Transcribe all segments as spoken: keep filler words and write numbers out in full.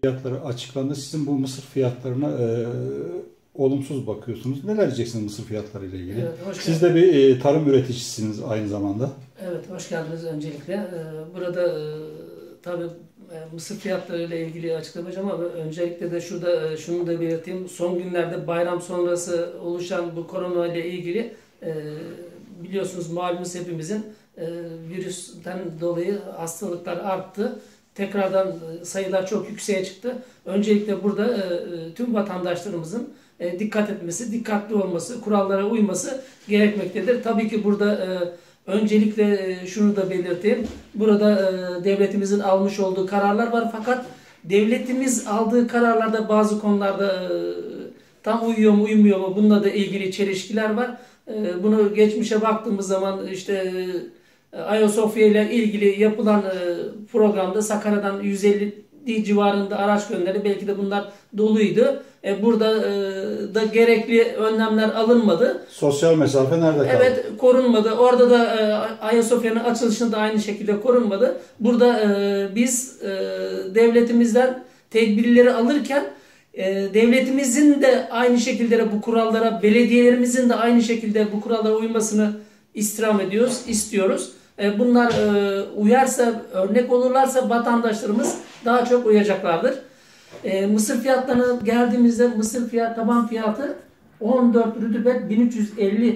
fiyatları açıklandı. Sizin bu mısır fiyatlarına e, olumsuz bakıyorsunuz. Neler diyeceksiniz mısır fiyatları ile ilgili? Evet, hoş Siz de bir e, tarım üreticisiniz aynı zamanda. Evet, hoş geldiniz öncelikle. Ee, Burada e, tabii e, mısır fiyatları ile ilgili açıklamayacağım ama öncelikle de şurada e, şunu da belirteyim. Son günlerde bayram sonrası oluşan bu korona ile ilgili e, biliyorsunuz malumunuz hepimizin e, virüsten dolayı hastalıklar arttı. Tekrardan e, sayılar çok yükseğe çıktı. Öncelikle burada e, e, tüm vatandaşlarımızın e, dikkat etmesi, dikkatli olması, kurallara uyması gerekmektedir. Tabii ki burada e, öncelikle e, şunu da belirteyim. Burada e, devletimizin almış olduğu kararlar var fakat devletimiz aldığı kararlarda bazı konularda e, tam uyuyor mu uymuyor mu bununla da ilgili çelişkiler var. E, bunu geçmişe baktığımız zaman işte e, Ayasofya ile ilgili yapılan e, programda Sakarya'dan yüz elli civarında araç gönderdi. Belki de bunlar doluydu. E, burada e, da gerekli önlemler alınmadı. Sosyal mesafe nerede kaldı? Evet, korunmadı. Orada da e, Ayasofya'nın açılışında da aynı şekilde korunmadı. Burada e, biz e, devletimizden tedbirleri alırken e, devletimizin de aynı şekilde bu kurallara, belediyelerimizin de aynı şekilde bu kurallara uymasını istirham ediyoruz, istiyoruz. E, bunlar e, uyarsa, örnek olurlarsa vatandaşlarımız daha çok uyacaklardır. E, mısır fiyatlarına geldiğimizde mısır fiyat taban fiyatı on dört rütubet bin üç yüz elli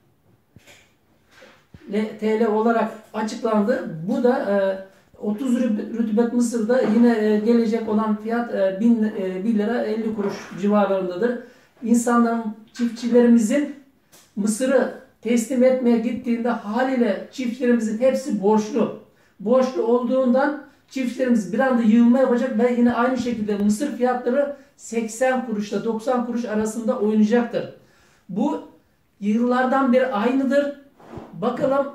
T L olarak açıklandı. Bu da e, otuz rütubet mısırda yine e, gelecek olan fiyat e, bin, e, bir lira elli kuruş civarlarındadır. İnsanların, çiftçilerimizin mısırı teslim etmeye gittiğinde haliyle çiftçilerimizin hepsi borçlu. Borçlu olduğundan çiftçilerimiz bir anda yığılma yapacak ve yine aynı şekilde mısır fiyatları seksen kuruşla doksan kuruş arasında oynayacaktır. Bu yıllardan beri aynıdır. Bakalım,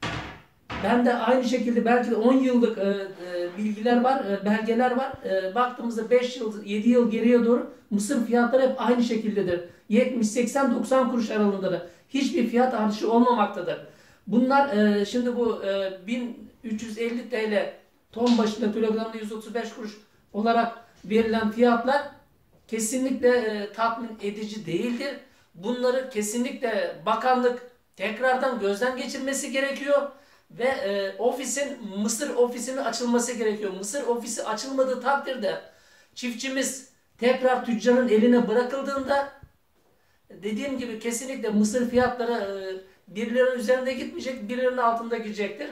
ben de aynı şekilde belki de on yıllık e, e, bilgiler var, e, belgeler var. E, baktığımızda beş yıl, yedi yıl geriye doğru mısır fiyatları hep aynı şekildedir. yetmiş, seksen, doksan kuruş aralığındadır. Hiçbir fiyat artışı olmamaktadır. Bunlar e, şimdi bu e, bin üç yüz elli T L ton başına kilogramda yüz otuz beş kuruş olarak verilen fiyatlar kesinlikle e, tatmin edici değildir. Bunları kesinlikle bakanlık tekrardan gözden geçirmesi gerekiyor ve e, ofisin, Mısır ofisinin açılması gerekiyor. Mısır ofisi açılmadığı takdirde çiftçimiz tekrar tüccarın eline bırakıldığında dediğim gibi kesinlikle mısır fiyatları e, bir liranın üzerinde gitmeyecek, bir liranın altında gidecektir.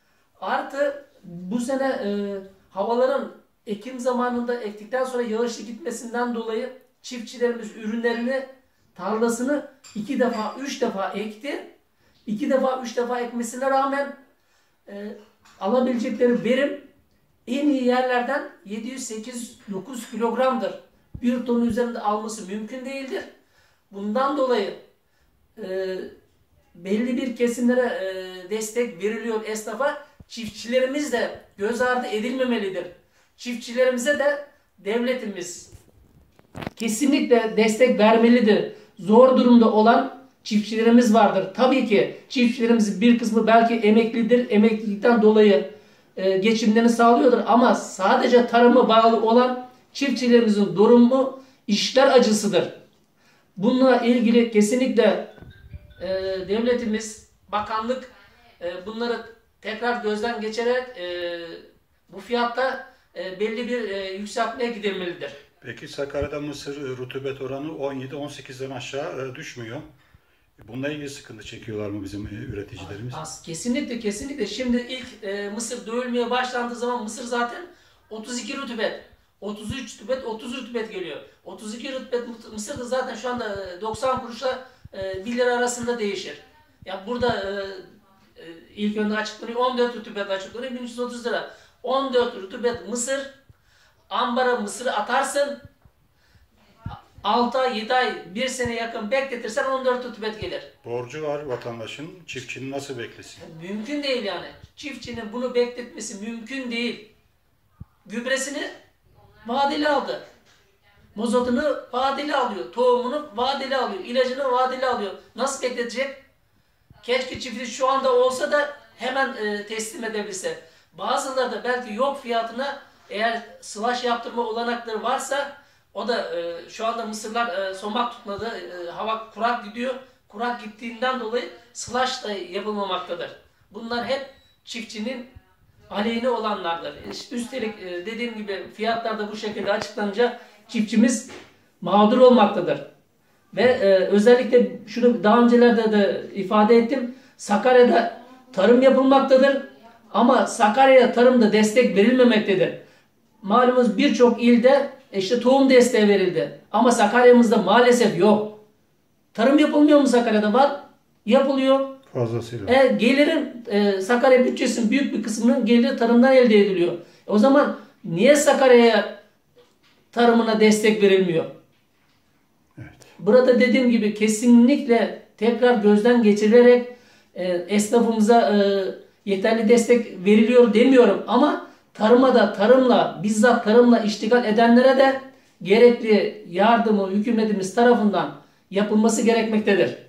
Artı bu sene e, havaların Ekim zamanında ektikten sonra yağışlı gitmesinden dolayı çiftçilerimiz ürünlerini, tarlasını iki defa, üç defa ekti. İki defa, üç defa ekmesine rağmen e, alabilecekleri verim en iyi yerlerden yedi yüz, sekiz yüz, dokuz yüz kilogramdır. Bir tonun üzerinde alması mümkün değildir. Bundan dolayı e, belli bir kesimlere e, destek veriliyor esnafa. Çiftçilerimiz de göz ardı edilmemelidir. Çiftçilerimize de devletimiz kesinlikle destek vermelidir. Zor durumda olan çiftçilerimiz vardır. Tabii ki çiftçilerimizin bir kısmı belki emeklidir. Emeklilikten dolayı e, geçimlerini sağlıyordur. Ama sadece tarıma bağlı olan çiftçilerimizin durumu işler acısıdır. Bununla ilgili kesinlikle e, devletimiz, bakanlık e, bunları tekrar gözden geçirerek e, bu fiyatta e, belli bir e, yükseltmeye gidilmelidir. Peki Sakarya'da mısır rutubet oranı on yedi on sekizden aşağı e, düşmüyor. Bununla ilgili sıkıntı çekiyorlar mı bizim e, üreticilerimiz? As, kesinlikle kesinlikle. Şimdi ilk e, mısır dövülmeye başlandığı zaman mısır zaten otuz iki rutubet, otuz üç rutubet, otuz rutubet geliyor. otuz iki rutubet mısır da zaten şu anda doksan kuruşla e, bir lira arasında değişir. Ya burada e, e, ilk önde açıklanıyor, on dört rutubet açıklanıyor, bin üç yüz otuz lira. on dört rutubet mısır, ambara mısırı atarsın, altı ay, yedi ay, bir sene yakın bekletirsen on dört rutubet gelir. Borcu var vatandaşın, çiftçinin nasıl beklesin? Mümkün değil yani. Çiftçinin bunu bekletmesi mümkün değil. Gübresini vadeli aldı. Mozotunu vadeli alıyor. Tohumunu vadeli alıyor. İlacını vadeli alıyor. Nasıl bekletecek? Keşke çiftçi şu anda olsa da hemen e, teslim edebilse. Bazıları da belki yok fiyatına Eğer sıvaş yaptırma olanakları varsa o da e, şu anda mısırlar e, somak tutmadı. E, hava kurak gidiyor. Kurak gittiğinden dolayı sılaş da yapılmamaktadır. Bunlar hep çiftçinin aleyhine olanlardır. Üstelik e, dediğim gibi fiyatlar da bu şekilde açıklanınca çiftçimiz mağdur olmaktadır. Ve e, özellikle şunu daha öncelerde de ifade ettim. Sakarya'da tarım yapılmaktadır. Ama Sakarya'ya tarımda destek verilmemektedir. Malumunuz birçok ilde işte tohum desteği verildi. Ama Sakarya'mızda maalesef yok. Tarım yapılmıyor mu Sakarya'da? Var. Yapılıyor. Fazlasıyla. E, gelirin e, Sakarya bütçesinin büyük bir kısmının geliri tarımdan elde ediliyor. E, o zaman niye Sakarya'ya tarımına destek verilmiyor? Evet. Burada dediğim gibi kesinlikle tekrar gözden geçirilerek e, esnafımıza e, yeterli destek veriliyor demiyorum ama tarıma da tarımla bizzat tarımla iştigal edenlere de gerekli yardımı hükümetimiz tarafından yapılması gerekmektedir.